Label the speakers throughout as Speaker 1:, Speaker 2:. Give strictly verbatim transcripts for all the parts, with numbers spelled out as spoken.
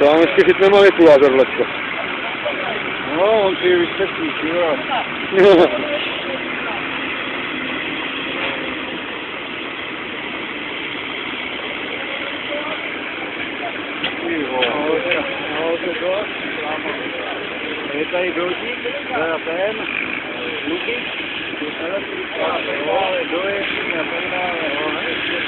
Speaker 1: To vám ještě chytne manipulátor leďko.
Speaker 2: No, on si vysvětlí, jo. Je tady dolník, teda ten, luky, ale dojezdy a tak dále.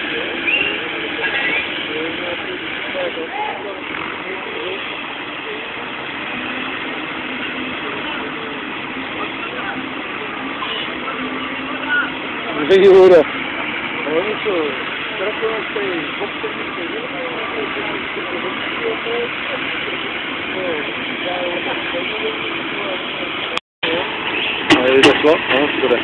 Speaker 1: Není voda.
Speaker 2: Oni jsou strakovací, popředníci,
Speaker 1: a je to šlo? No, bude.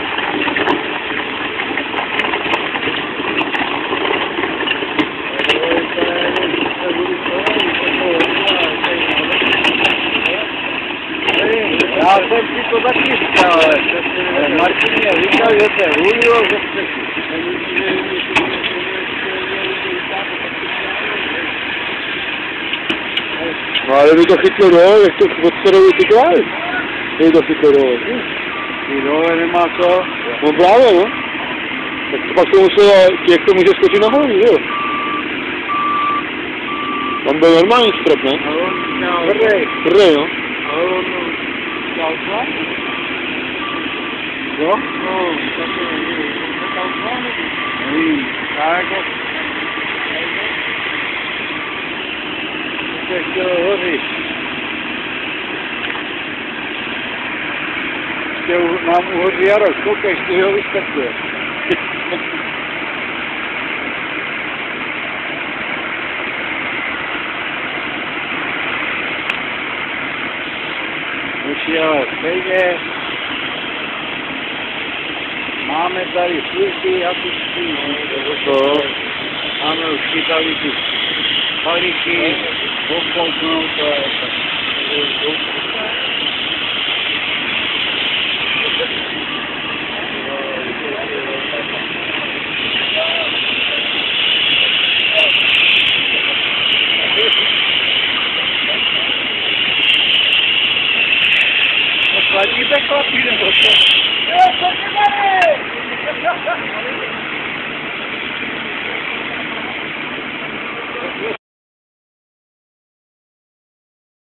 Speaker 2: Já jsem si to taky říkal, ale Martin mě říkal, že se hulilo, že se...
Speaker 1: No ale by to chytlo dole, jak to odstarovi ty klávy. By to chytlo dole.
Speaker 2: Ty dole nemá co?
Speaker 1: No právě, no. Tak pak to muselo, jak to může skočit nahoru, jo. Tam byl normální strop, ne?
Speaker 2: A on měl... Tvrdej.
Speaker 1: Tvrdej, no.
Speaker 2: A on měl tlak? Jo? No, taky nevím. Měl tlak? Nevím. Tak jako... Se chtělo hořit. Chtěl nám uhoří Jarok, koukej, ty ho vyskakuje. Už ale stejně máme tady služby a tu
Speaker 1: To.
Speaker 2: máme už chytali ty paliky, obkouknou to je tak. Chodíte chlapí, nebo co? Jo, co se tady?